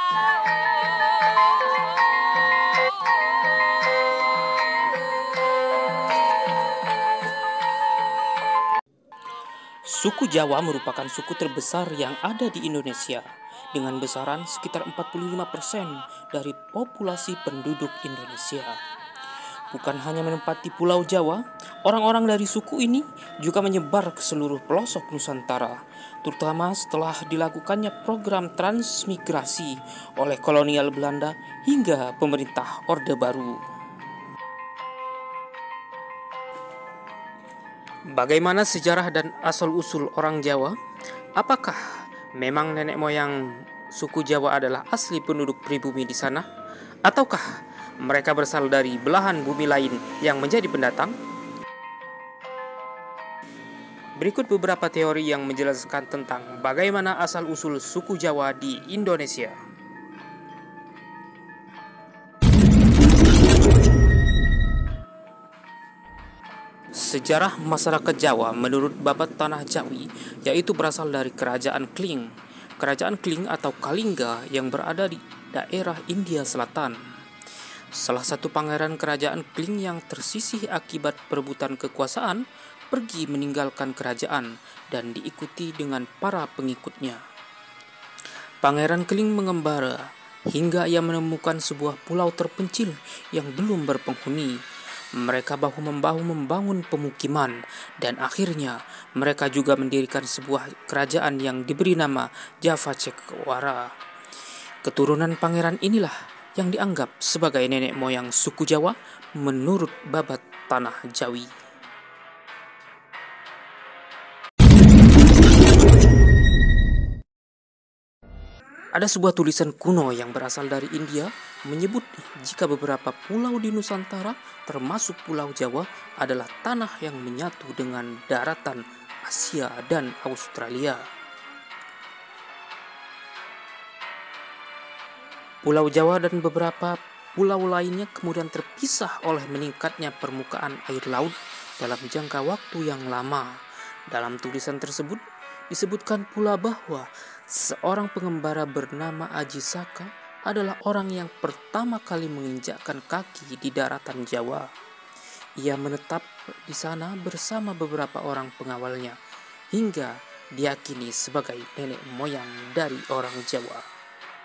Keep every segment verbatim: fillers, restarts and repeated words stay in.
Suku Jawa merupakan suku terbesar yang ada di Indonesia, dengan besaran sekitar empat puluh lima persen dari populasi penduduk Indonesia. Bukan hanya menempati Pulau Jawa, orang-orang dari suku ini juga menyebar ke seluruh pelosok Nusantara, terutama setelah dilakukannya program transmigrasi oleh kolonial Belanda hingga pemerintah Orde Baru. Bagaimana sejarah dan asal-usul orang Jawa? Apakah memang nenek moyang suku Jawa adalah asli penduduk pribumi di sana? Ataukah mereka berasal dari belahan bumi lain yang menjadi pendatang? Berikut beberapa teori yang menjelaskan tentang bagaimana asal-usul suku Jawa di Indonesia. Sejarah masyarakat Jawa menurut babat Tanah Jawi yaitu berasal dari Kerajaan Kling. Kerajaan Kling atau Kalingga yang berada di daerah India Selatan. Salah satu pangeran kerajaan Kling yang tersisih akibat perebutan kekuasaan pergi meninggalkan kerajaan dan diikuti dengan para pengikutnya. Pangeran Kling mengembara hingga ia menemukan sebuah pulau terpencil yang belum berpenghuni. Mereka bahu-membahu membangun pemukiman dan akhirnya mereka juga mendirikan sebuah kerajaan yang diberi nama Javacekwara. Keturunan pangeran inilah yang dianggap sebagai nenek moyang suku Jawa menurut babat Tanah Jawi. Ada sebuah tulisan kuno yang berasal dari India menyebut jika beberapa pulau di Nusantara termasuk Pulau Jawa adalah tanah yang menyatu dengan daratan Asia dan Australia. Pulau Jawa dan beberapa pulau lainnya kemudian terpisah oleh meningkatnya permukaan air laut dalam jangka waktu yang lama. Dalam tulisan tersebut disebutkan pula bahwa seorang pengembara bernama Aji Saka adalah orang yang pertama kali menginjakkan kaki di daratan Jawa. Ia menetap di sana bersama beberapa orang pengawalnya hingga diyakini sebagai nenek moyang dari orang Jawa.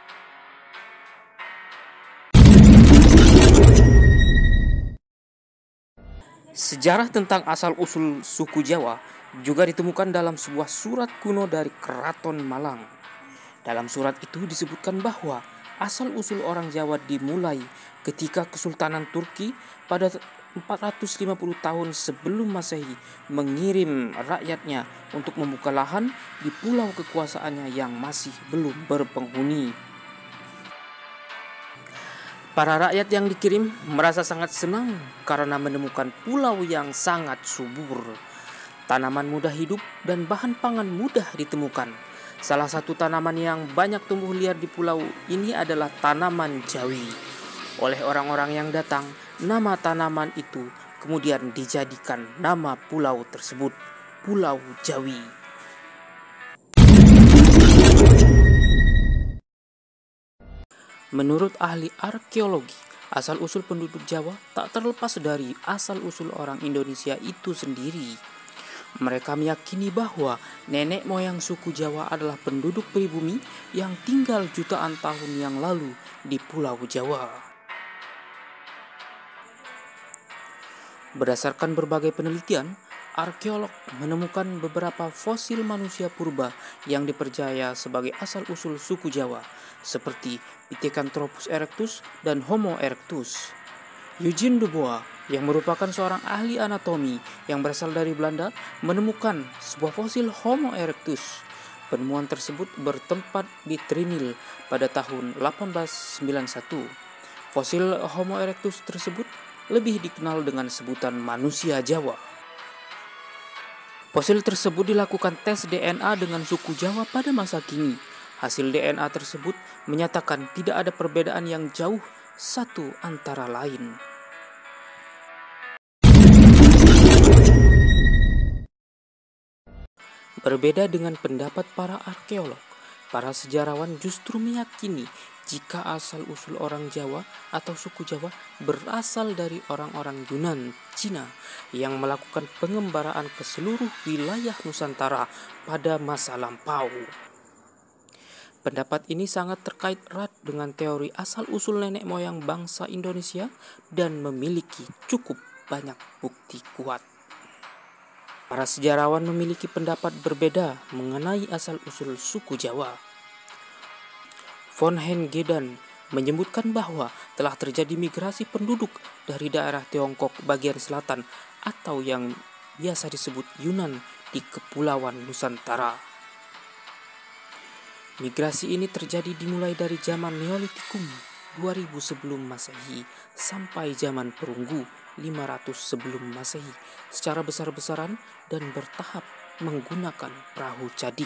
Sejarah tentang asal-usul suku Jawa juga ditemukan dalam sebuah surat kuno dari Keraton Malang. Dalam surat itu disebutkan bahwa asal-usul orang Jawa dimulai ketika Kesultanan Turki pada empat ratus lima puluh tahun sebelum Masehi mengirim rakyatnya untuk membuka lahan di pulau kekuasaannya yang masih belum berpenghuni. Para rakyat yang dikirim merasa sangat senang karena menemukan pulau yang sangat subur. Tanaman mudah hidup dan bahan pangan mudah ditemukan. Salah satu tanaman yang banyak tumbuh liar di pulau ini adalah tanaman jawi. Oleh orang-orang yang datang, nama tanaman itu kemudian dijadikan nama pulau tersebut, Pulau Jawi. Menurut ahli arkeologi, asal-usul penduduk Jawa tak terlepas dari asal-usul orang Indonesia itu sendiri. Mereka meyakini bahwa nenek moyang suku Jawa adalah penduduk pribumi yang tinggal jutaan tahun yang lalu di Pulau Jawa. Berdasarkan berbagai penelitian, arkeolog menemukan beberapa fosil manusia purba yang dipercaya sebagai asal-usul suku Jawa, seperti Pithecanthropus erectus dan Homo erectus. Eugene Dubois, yang merupakan seorang ahli anatomi yang berasal dari Belanda, menemukan sebuah fosil Homo erectus. Penemuan tersebut bertempat di Trinil pada tahun delapan belas sembilan puluh satu. Fosil Homo erectus tersebut lebih dikenal dengan sebutan manusia Jawa. Fosil tersebut dilakukan tes D N A dengan suku Jawa pada masa kini. Hasil D N A tersebut menyatakan tidak ada perbedaan yang jauh satu antara lain. Berbeda dengan pendapat para arkeolog, Para sejarawan justru meyakini jika asal-usul orang Jawa atau suku Jawa berasal dari orang-orang Yunan, Cina yang melakukan pengembaraan ke seluruh wilayah Nusantara pada masa lampau. Pendapat ini sangat terkait erat dengan teori asal-usul nenek moyang bangsa Indonesia dan memiliki cukup banyak bukti kuat. Para sejarawan memiliki pendapat berbeda mengenai asal-usul suku Jawa. Von Henggedan menyebutkan bahwa telah terjadi migrasi penduduk dari daerah Tiongkok bagian selatan atau yang biasa disebut Yunan di Kepulauan Nusantara. Migrasi ini terjadi dimulai dari zaman Neolitikum dua ribu sebelum Masehi sampai zaman Perunggu lima ratus sebelum Masehi secara besar-besaran dan bertahap menggunakan perahu cadik.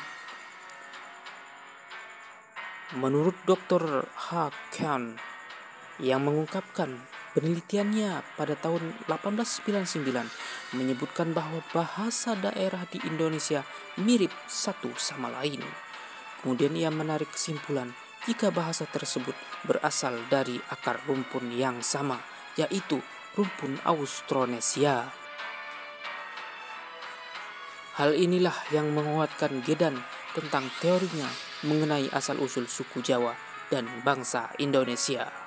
Menurut doktor Ha Qian yang mengungkapkan penelitiannya pada tahun delapan belas sembilan puluh sembilan menyebutkan bahwa bahasa daerah di Indonesia mirip satu sama lain. Kemudian ia menarik kesimpulan jika bahasa tersebut berasal dari akar rumpun yang sama, yaitu rumpun Austronesia. Hal inilah yang menguatkan Gedan tentang teorinya mengenai asal-usul suku Jawa dan bangsa Indonesia.